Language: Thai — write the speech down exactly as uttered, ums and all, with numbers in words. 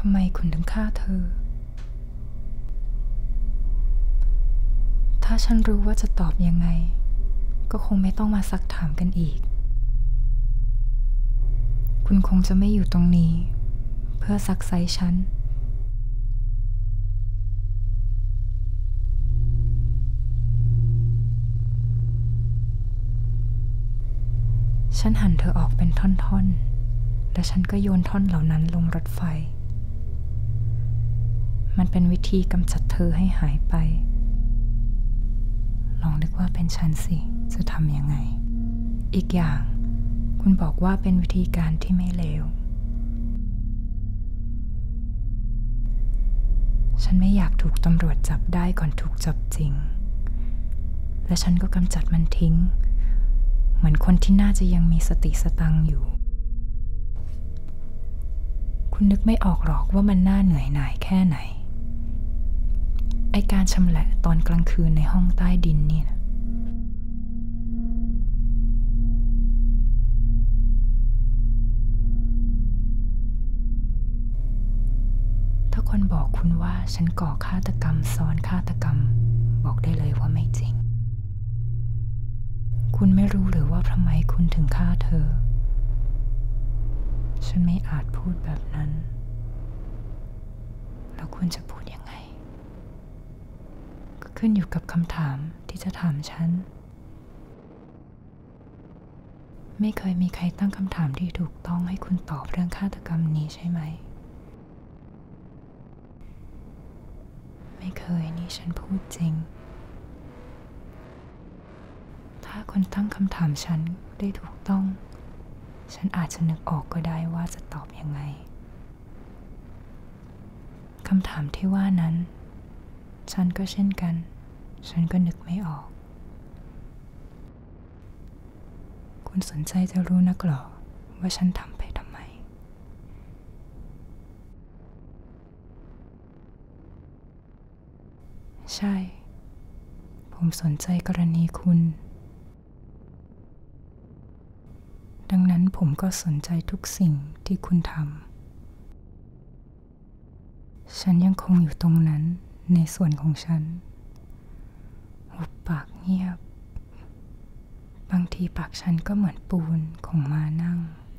ทำไมคุณถึงฆ่าเธอถ้าฉันรู้ว่าจะตอบยังไงก็คงไม่ต้องมาซักถามกันอีกคุณคงจะไม่อยู่ตรงนี้เพื่อซักไซฉันฉันหั่นเธอออกเป็นท่อนๆและฉันก็โยนท่อนเหล่านั้นลงรถไฟมันเป็นวิธีกำจัดเธอให้หายไปลองนึกว่าเป็นฉันสิจะทำยังไงอีกอย่างคุณบอกว่าเป็นวิธีการที่ไม่เลวฉันไม่อยากถูกตำรวจจับได้ก่อนถูกจับจริงและฉันก็กำจัดมันทิ้งเหมือนคนที่น่าจะยังมีสติสตังค์อยู่คุณนึกไม่ออกหรอกว่ามันน่าเหนื่อยหน่ายแค่ไหนไอการชำแหละตอนกลางคืนในห้องใต้ดินนี่นะถ้าคนบอกคุณว่าฉันก่อฆาตกรรมซ้อนฆาตกรรมบอกได้เลยว่าไม่จริงคุณไม่รู้หรือว่าทำไมคุณถึงฆ่าเธอฉันไม่อาจพูดแบบนั้นแล้วคุณจะพูดยังไงก็ขึ้นอยู่กับคำถามที่จะถามฉันไม่เคยมีใครตั้งคำถามที่ถูกต้องให้คุณตอบเรื่องฆาตกรรมนี้ใช่ไหมไม่เคยนี่ฉันพูดจริงถ้าคนตั้งคำถามฉันได้ถูกต้องฉันอาจจะนึกออกก็ได้ว่าจะตอบยังไงคำถามที่ว่านั้นฉันก็เช่นกันฉันก็นึกไม่ออกคุณสนใจจะรู้นักหรอว่าฉันทำไปทำไมใช่ผมสนใจกรณีคุณดังนั้นผมก็สนใจทุกสิ่งที่คุณทำฉันยังคงอยู่ตรงนั้นในส่วนของฉันหุบปากเงียบบางทีปากฉันก็เหมือนปูนของม้านั่ง